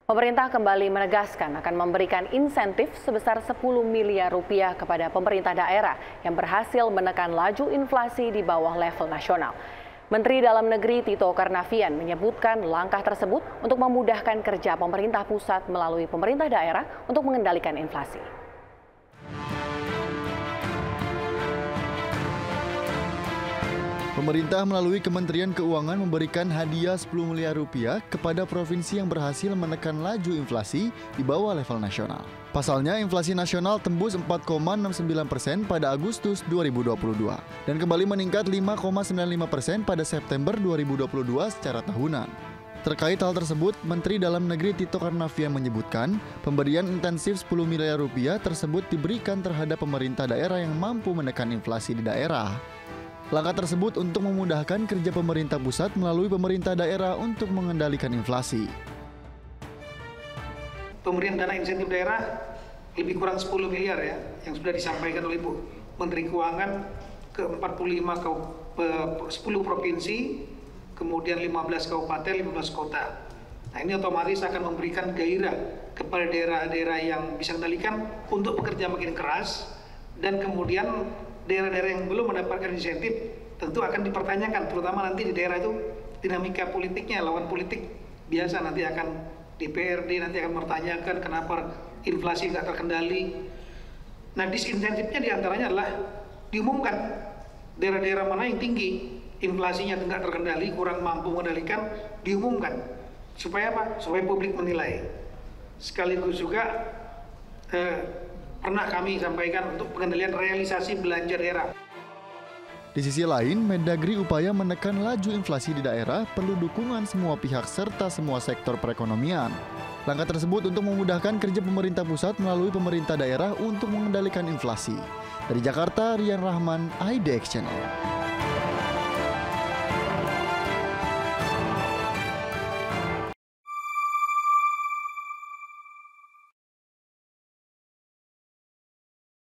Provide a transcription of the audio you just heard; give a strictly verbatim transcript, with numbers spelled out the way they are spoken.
Pemerintah kembali menegaskan akan memberikan insentif sebesar sepuluh miliar rupiah kepada pemerintah daerah yang berhasil menekan laju inflasi di bawah level nasional. Menteri Dalam Negeri Tito Karnavian menyebutkan langkah tersebut untuk memudahkan kerja pemerintah pusat melalui pemerintah daerah untuk mengendalikan inflasi. Pemerintah melalui Kementerian Keuangan memberikan hadiah sepuluh miliar rupiah kepada provinsi yang berhasil menekan laju inflasi di bawah level nasional. Pasalnya, inflasi nasional tembus empat koma enam sembilan persen pada Agustus dua ribu dua puluh dua dan kembali meningkat lima koma sembilan lima persen pada September dua ribu dua puluh dua secara tahunan. Terkait hal tersebut, Menteri Dalam Negeri Tito Karnavian menyebutkan pemberian intensif sepuluh miliar rupiah tersebut diberikan terhadap pemerintah daerah yang mampu menekan inflasi di daerah. Langkah tersebut untuk memudahkan kerja pemerintah pusat melalui pemerintah daerah untuk mengendalikan inflasi. Pemberian dana insentif daerah lebih kurang sepuluh miliar ya, yang sudah disampaikan oleh Bu Menteri Keuangan ke empat puluh lima sepuluh provinsi, kemudian lima belas kabupaten, lima belas kota. Nah, ini otomatis akan memberikan gairah kepada daerah-daerah yang bisa mengendalikan untuk bekerja makin keras, dan kemudian daerah-daerah yang belum mendapatkan insentif tentu akan dipertanyakan, terutama nanti di daerah itu dinamika politiknya, lawan politik biasa nanti akan D P R D nanti akan mempertanyakan kenapa inflasi nggak terkendali. Nah, disinsentifnya diantaranya adalah diumumkan daerah-daerah mana yang tinggi inflasinya nggak terkendali, kurang mampu mengendalikan, diumumkan supaya apa? Supaya publik menilai. Sekaligus juga eh, pernah kami sampaikan untuk pengendalian realisasi belanja daerah. Di sisi lain, Mendagri upaya menekan laju inflasi di daerah perlu dukungan semua pihak serta semua sektor perekonomian. Langkah tersebut untuk memudahkan kerja pemerintah pusat melalui pemerintah daerah untuk mengendalikan inflasi. Dari Jakarta, Rian Rahman, I D X Channel.